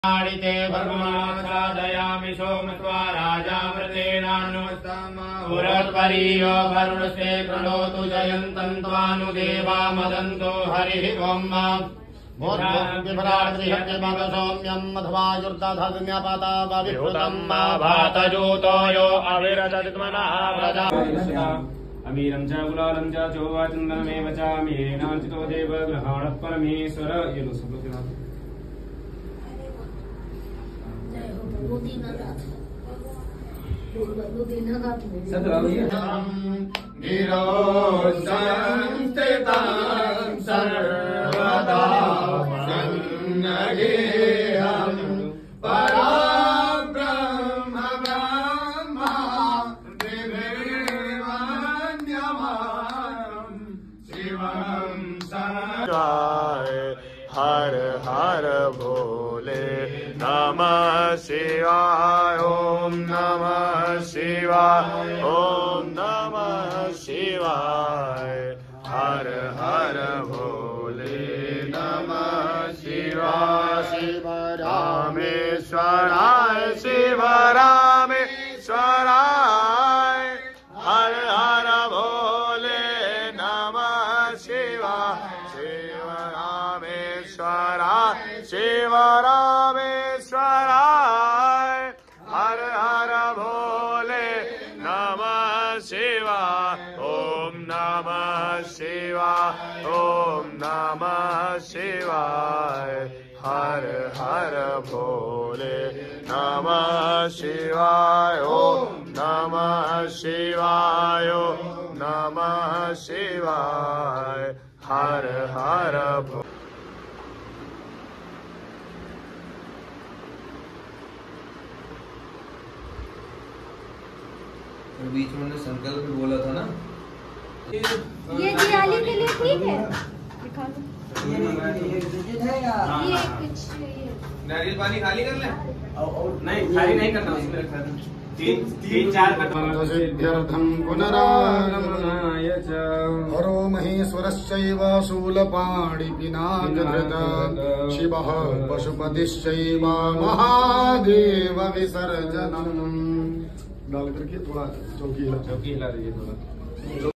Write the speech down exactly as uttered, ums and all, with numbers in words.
आदिते भर्गमासादयामि सोमत्वा राजामृतेनानुस्तमोरत्परीयो वरुणस्ते प्रणोतु जयन्तं त्वानुदेवा मदन्तो हरिः ओम् सौम्यम् मध्वायुर्दधग्न्यपतावविहृतम् मा भातजूतो यो अविरचरित्मनः प्रजा अमीरं च गुलालं च चोवाचन्दनमेव च अमीरेणार्चितो देवग्रहाणः परमेश्वर ये लो सब लोग निरोधंस्थितं सर्वदा सन्नगेहं पराब्रह्म ब्रह्मा दिव्यमान्यमानं शिवं शिवाय हर हर भोले नमः शिवाय ओम नमः शिवाय ओम नमः शिवाय हर हर भोले नमः शिवाय शिव रामेश्वराय शिव रामेश्वराय हर हर भोले नमः शिवाय शिव रामेश्वराय शिव रामेश्वराय हर हर भोले नमः शिवाय ओम नमः शिवाय ओम नमः शिवाय हर हर भोले नमः शिवाय ओम नमः शिवाय ओम नमः शिवाय हर हर भोले। बीच में उन्होंने संकल्प भी बोला था ना। ये दिवाली के लिए ठीक है, दिखा दो। ये कुछ नारियल पानी खाली कर ले। नहीं खाली नहीं करना, उसमें रखा था तीन तीन चार सिद्ध्यर्थं पुनरागमनाय च हरो महेश्वरश्चैव शूलपाणिपिनाकधृत शिवः पशुपतिश्चैव महादेव विसर्जनम् डाल करके थोड़ा चौकी हिला चौकी हिला दीजिए थोड़ा।